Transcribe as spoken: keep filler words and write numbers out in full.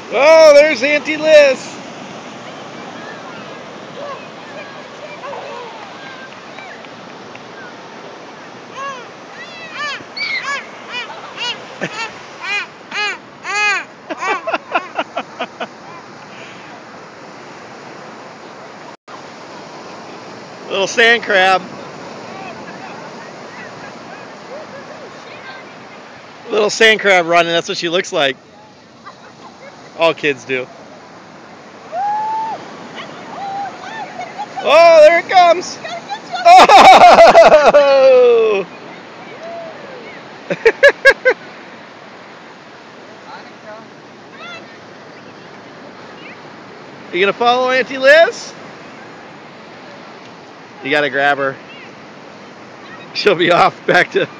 Oh, there's Auntie Liz. Little sand crab. Little sand crab running, that's what she looks like. All kids do. Oh, there it comes. Oh! You gonna follow Auntie Liz? You gotta grab her. She'll be off back to